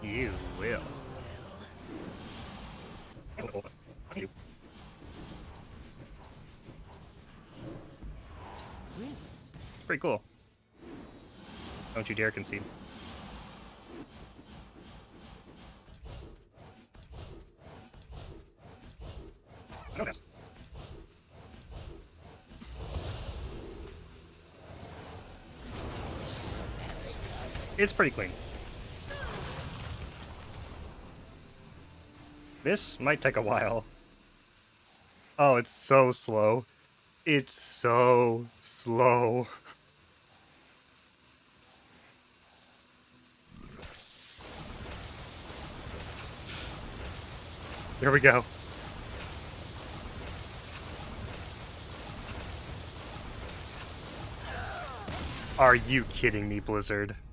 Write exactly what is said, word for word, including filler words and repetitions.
You will. Pretty cool. Don't you dare concede. Okay. It's pretty clean. This might take a while. Oh, it's so slow. It's so slow. There we go. Are you kidding me, Blizzard?